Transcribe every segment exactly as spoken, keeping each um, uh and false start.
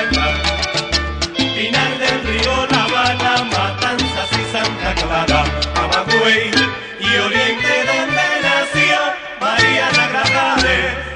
al mar. Final del río La Habana, Matanzas y Santa Clara, Camagüey y Oriente donde nació María la Grajales.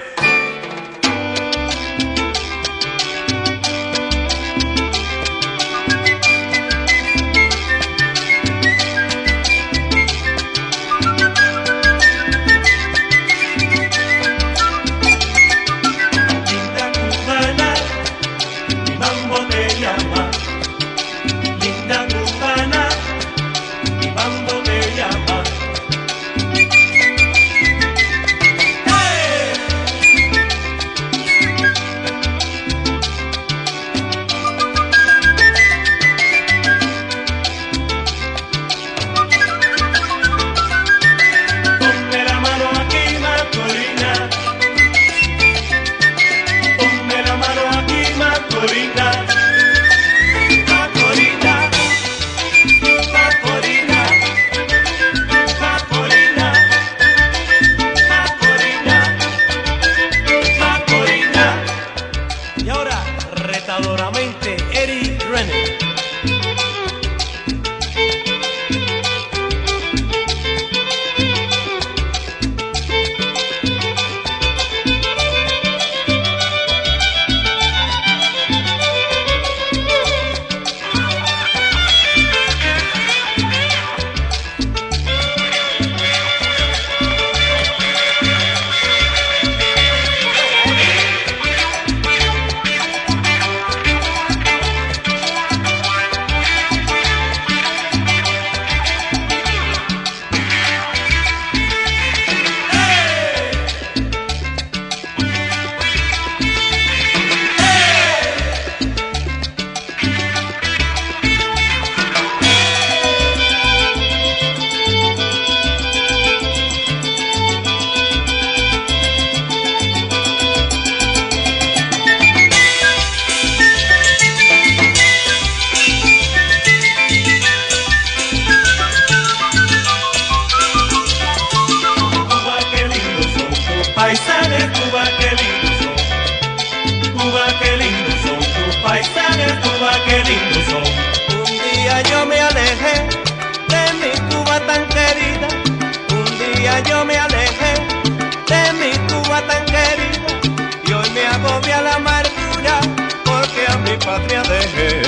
Patria dejé.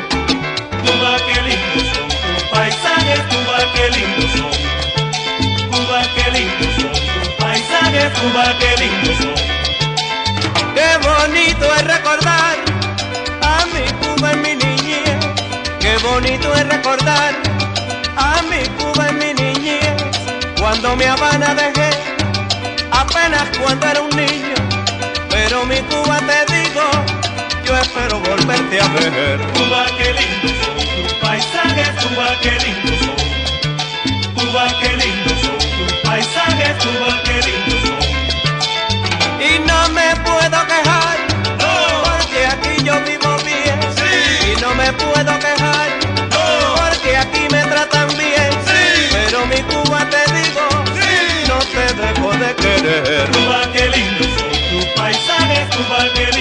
Cuba, qué lindos son tus paisajes, Cuba, qué lindos son. Cuba, qué lindos son tus paisajes, Cuba, qué lindos son. Qué bonito es recordar a mi Cuba en mi niñez. Qué bonito es recordar a mi Cuba en mi niñez. Cuando mi Habana dejé, apenas cuando era un niño. Pero mi Cuba te digo, yo espero volverte a ver. Cuba, qué lindos son tus paisajes, Cuba, qué lindos son. Cuba, qué lindos son tus paisajes, Cuba, qué lindos son. Y no me puedo quejar, no, porque aquí yo vivo bien. Sí. Y no me puedo quejar, no, porque aquí me tratan bien. Sí. Pero mi Cuba te digo, sí, no te dejo de querer. Cuba, qué lindos son tus paisajes, Cuba, qué